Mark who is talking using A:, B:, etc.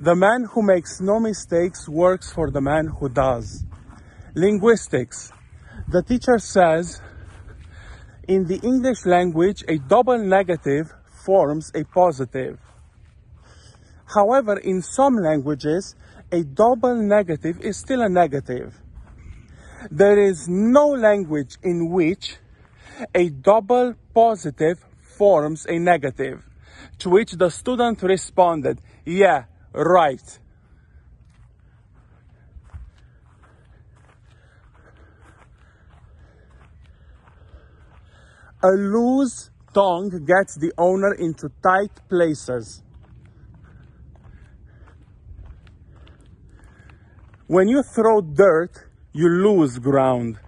A: The man who makes no mistakes works for the man who does. Linguistics. The teacher says, in the English language, a double negative forms a positive. However, in some languages, a double negative is still a negative. There is no language in which a double positive forms a negative, to which the student responded, yeah, right. A loose tongue gets the owner into tight places. When you throw dirt, you lose ground.